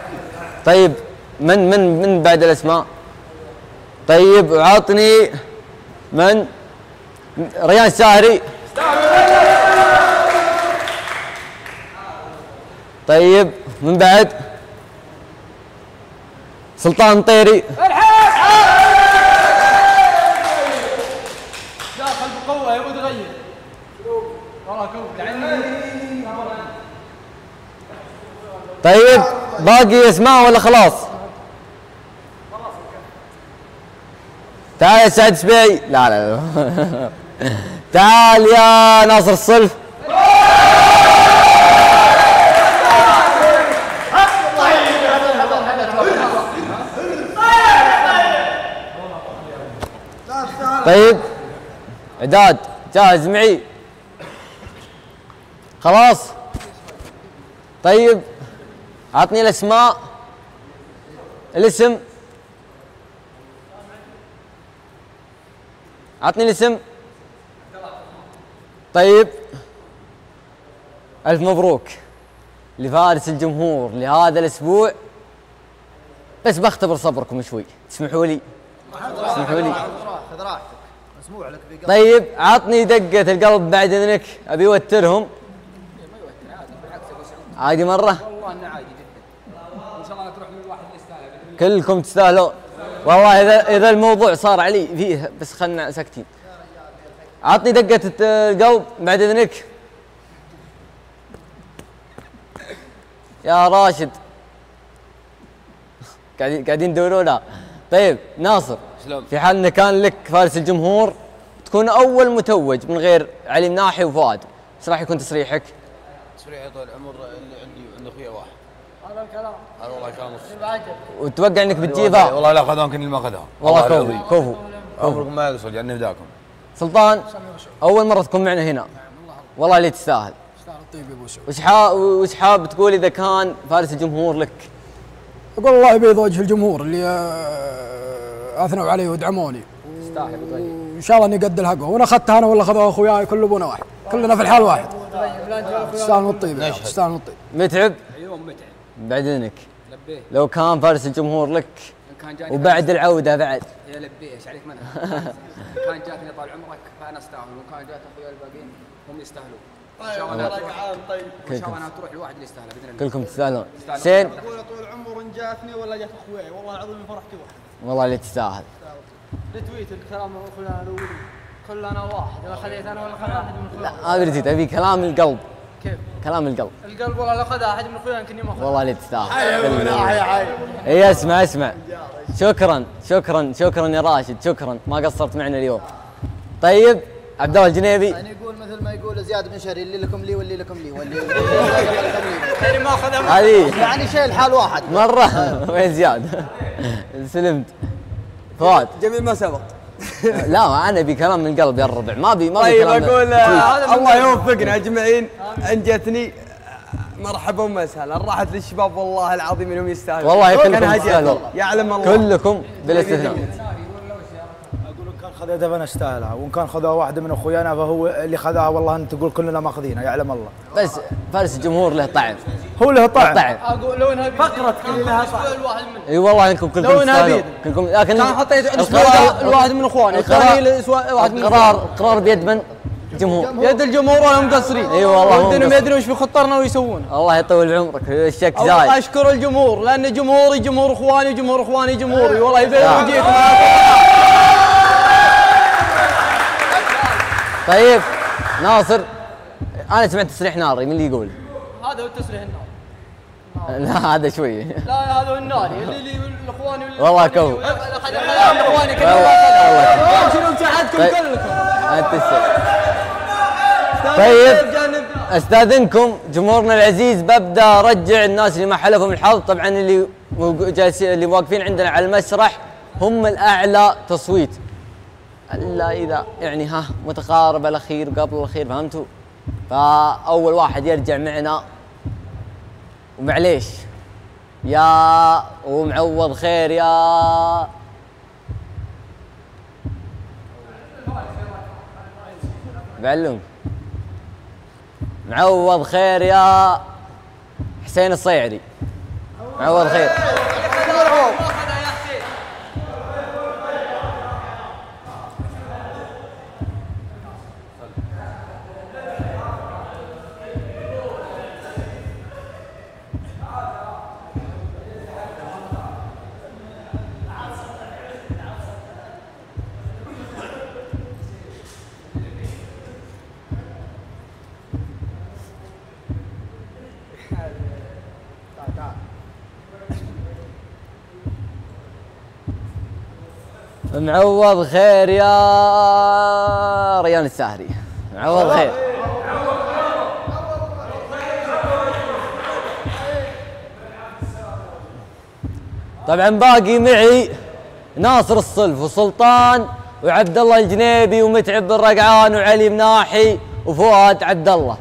طيب من بعد الاسماء؟ طيب عطني من ريان الساهري. طيب من بعد سلطان طيري. داخل بقوه يبغى يغير والله كوف. طيب باقي اسماء ولا خلاص؟ تعال يا سعد سبيعي. لا لا لا. تعال يا ناصر الصلف. طيب عداد جاهز معي؟ خلاص. طيب عطني الاسماء. الاسم، عطني الاسم. طيب الف مبروك لفارس الجمهور لهذا الاسبوع. بس بختبر صبركم شوي، تسمحوا لي؟ تسمحوا لي؟ خذ راحتك، مسموع لك بقلب. طيب عطني دقة القلب بعد اذنك، ابي اوترهم. ما يوتر عادي، بالعكس ابو سعود عادي مرة؟ والله انه عادي جدا. ان شاء الله تروح من الواحد اللي يستاهل. كلكم تستاهلون والله. اذا الموضوع صار علي فيه، بس خلنا ساكتين. عطني دقة القلب بعد اذنك يا راشد. قاعدين تدورونها. طيب ناصر، في حال انه كان لك فارس الجمهور تكون اول متوج من غير علي مناحي وفؤاد، ايش راح يكون تصريحك؟ تصريحي طول العمر اللي عندي وعند اخوي واحد. هذا الكلام. هذا والله كلام وتوقع انك بتجيبها؟ والله لا خذها يمكن اللي ما خذها. والله كفو. عمركم ما يقصر يعني فداكم. سلطان اول مره تكون معنا هنا، والله اللي تستاهل. تستاهل الطيب يا ابو سعود. وش حاب تقول اذا كان فارس الجمهور لك؟ اقول الله يبيض وجه الجمهور اللي اثنوا علي ودعموني. تستاهل. وان شاء الله اني قد الحقه، وانا اخذتها انا ولا اخذوها اخوياي، كل ابونا واحد، كلنا في الحال واحد. تستاهل الطيب، تستاهل الطيب. متعب؟ يوم متعب. بعد اذنك لبيه. لو كان فارس الجمهور لك كان جاني وبعد العوده بعد. يا لبيه ايش عليك منها؟ كان جاتني طال عمرك فانا استاهل، وكان جات اخويا الباقيين هم يستاهلون. ان شاء الله انها تروح الواحد اللي يستاهلها باذن الله. كلكم تستاهلون. حسين؟ اقول طول عمر ان جاتني ولا جات اخوياي، والله العظيم فرحتي واحد. والله اللي تستاهل. ريتويت الكلام اخويا الاولين كلنا واحد، اذا خليت انا ولا خذ احد من لا اخوياي. ما ريت، ابي كلام القلب. كيف؟ كلام القلب. القلب والله لو خذها احد من اخويا يمكن ما اخذها. والله اللي تستاهل. اي اسمع. شكرا يا راشد، شكرا ما قصرت معنا اليوم. طيب عبد الله الجنيبي. يعني يقول مثل ما يقول زياد بن شهري، اللي لكم لي واللي لكم لي واللي يعني ما اخذها. هذه يعني شيء الحال واحد مره. وين زياد؟ سلمت. فؤاد جميل ما سبق. لا انا ابي كلام من القلب يا الربع، ما ابي طيب كلام اقول الله يوفقنا اجمعين. ان جتني مرحبا ومسهلا، راحت للشباب والله العظيم انهم يستاهلون. والله كلكم تستاهلون، يعلم الله كلكم بلا استثناء. اقول ان كان خذيتها فانا استاهلها، وان كان خذها واحد من اخويانا فهو اللي خذاها. والله انت تقول كلنا ماخذينها، يعلم الله. بس فارس الجمهور له طعم. هو له طعم. اقول لو انها فقرة كلها صح. الواحد منهم. اي والله انكم كلكم لو انها تستاهلون. بيد. كلكم لكن كان حطيت الواحد من اخواني، الثاني واحد من القرار بيد من؟ الجمهور. يد الجمهور ولا مقصرين. اي والله ودهم يدرون ايش بخطرنا ويسوونه. الله يطول عمرك. الشك الله زايد. اشكر الجمهور، لان جمهوري جمهور اخواني وجمهور اخواني جمهوري. والله يبين وجهكم. طيب ناصر، انا سمعت تصريح ناري، من اللي يقول؟ هذا هو التصريح الناري. لا هذا شوي. لا هذا هو الناري اللي الاخواني والله كفو. الاخواني والله شنو مساعدكم كلكم. انت طيب استاذنكم جمهورنا العزيز، ببدا ارجع الناس اللي ما حلفهم الحظ. طبعا اللي جالسين اللي واقفين عندنا على المسرح هم الاعلى تصويت، الا اذا يعني متقارب الاخير قبل الاخير، فهمتوا؟ فاول واحد يرجع معنا ومعليش يا ومعوض خير يا بعلم معوض خير يا حسين الصيعري. معوض خير. معوض خير يا ريان الساهري. معوض خير. طبعا باقي معي ناصر الصلف وسلطان وعبد الله الجنيبي ومتعب بن رقعان وعلي مناحي وفؤاد عبد الله.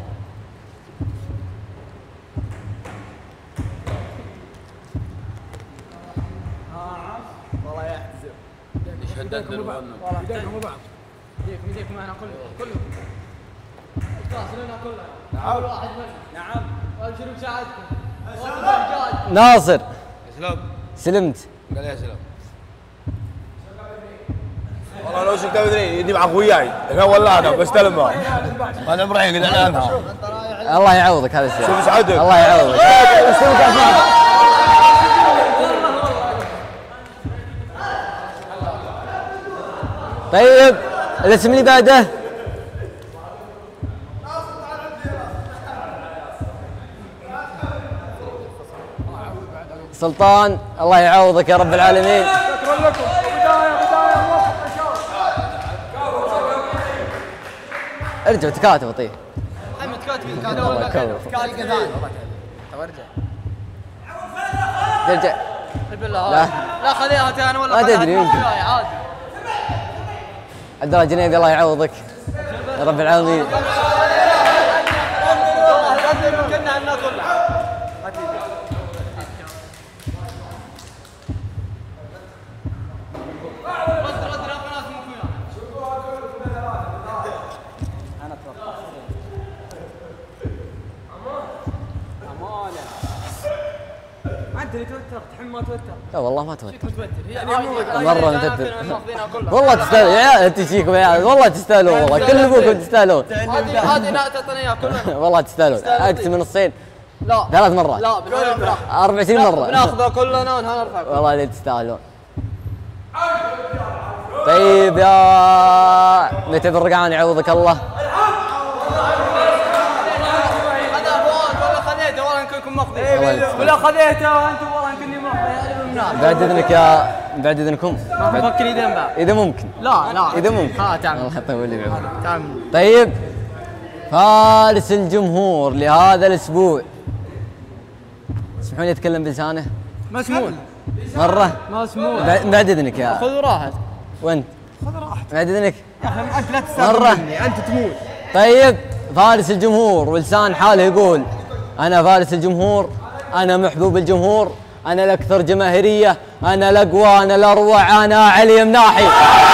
يديكم بعض. يديكم انا كلهم. تواصلونا كلنا. اول واحد منهم. نعم. وابشروا بساعدكم. ناصر. اسلم. سلمت. قال يا سلام. والله لو شفت ادري يدي معك وياي، انا ولا انا بستلمها. انا ابراهيم قد اعلانها. الله يعوضك هذا الشيء. شوف سعدك. الله يعوضك. طيب الاسم اللي بعده سلطان. الله يعوضك يا رب العالمين. شكرا لكم. بدايه موفقه ان شاء الله. ارجع تكاتف طيب. محمد كاتب الله يكرمك. كاتب ارجع. بالله لا. لا خليها انا ولا ما تدري يمكن. عادي. عبد الله الجنيبي الله يعوضك يا رب العالمين. كنا الناس كلها. انت اللي توتر تحب ما توتر. لا والله ما توتر. يعني مرة متوتر. والله تستاهلون يا عيال. انت فيكم يا عيال والله تستاهلون. والله كل ابوكم تستاهلون. هذه لا تعطينا اياها كلنا. والله تستاهلون. اقسم من الصين لا 3 مرات. لا 24 مرة. بناخذها كلنا ونرفع. والله اللي تستاهلون. طيب يا متعب الرقعان يعوضك الله. هذا فؤاد ولا خذيته والله انكم ماخذين. ولا خذيته وانتم والله انكم ماخذين. بعد اذنك يا بعد اذنكم. مفكر يدين بعد. اذا ممكن. لا اذا ممكن. تعال. الله يطول لي بعمرك. تعال. طيب فارس الجمهور لهذا الاسبوع. تسمحون لي اتكلم بلسانه؟ مسموح. مرة؟ مسموح. بعد اذنك يا خذ راحتك. وانت؟ خذ راحتك. بعد اذنك؟ يا اخي انت لا تستاهل مرة. مني، انت تموت. طيب فارس الجمهور ولسان حاله يقول انا فارس الجمهور، انا محبوب الجمهور، انا الاكثر جماهيريه، انا الاقوى، انا الاروع، انا علي مناحي.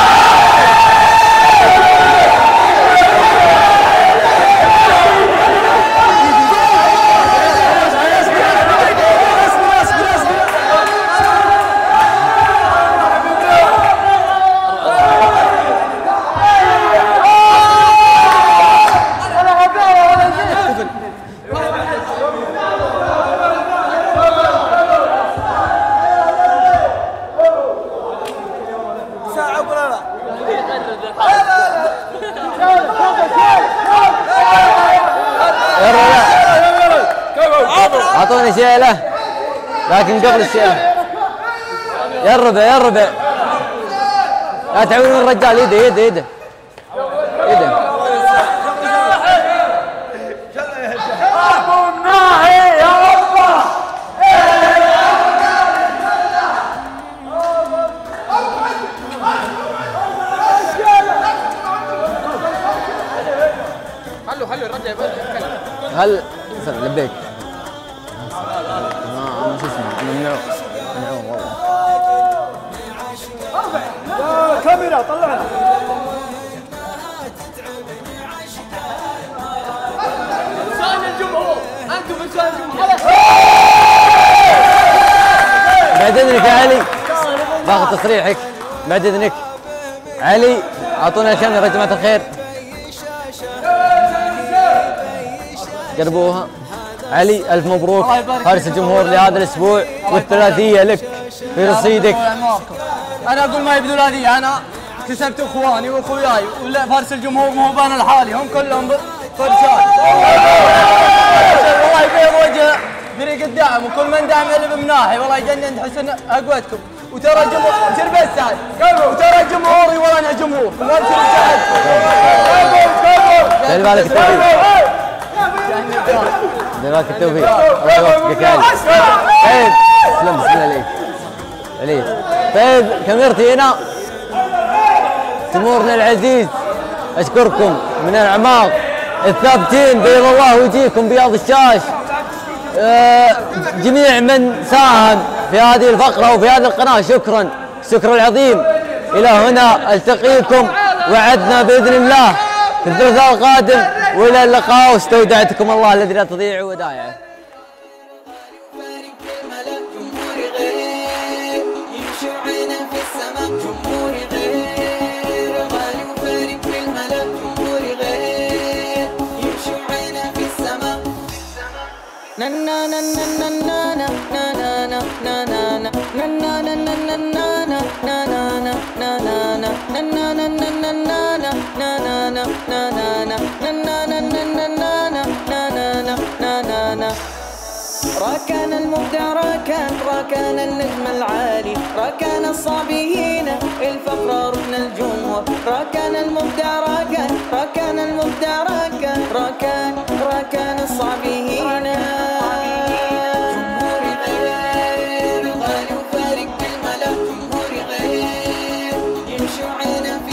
اعطوني شيله لكن قبل الشيله يا الربع يا الربع لا تعاونون الرجال. يده يده يده يده. خلوا الرجال يتكلم. هل لبيك ما شو اسمه ممنوع والله. كاميرا طلعنا. لسان الجمهور انتم لسان الجمهور. بعد اذنك يا علي باخذ تصريحك بعد اذنك. علي اعطونا الكاميرا يا جماعه الخير. قربوها. علي الف مبروك فارس الجمهور لهذا الاسبوع والثلاثيه لك في رصيدك. انا اقول ما هي بثلاثيه، انا كسبت اخواني واخوياي ولا فارس الجمهور مو بان لحالي، هم كلهم فرشات. والله يبيض وجه فريق الدعم وكل من دعم اللي بمناحي، والله يجنن حسن اقوتكم. وترى جمهور تربس سعد وترى جمهوري والله انا جمهور ما دير بالك التوفيق. دير بالك التوفيق. الله يوفقك يا علي. طيب تسلم بسم الله عليك. عليك. طيب كاميرتي هنا. جمهورنا العزيز اشكركم من الاعماق الثابتين بيض الله وجيهكم بياض الشاش. جميع من ساهم في هذه الفقره وفي هذه القناه شكرا، الشكر العظيم. الى هنا التقيكم وعدنا باذن الله في الثلاثاء القادم، والى اللقاء واستودعتكم الله الذي لا تضيع ودائعه. راكان المبدع راكان النجم العالي، راكان الصابيين الفقر ركن الجمهور، راكان المبدع راكان المبدع راكان الصابيين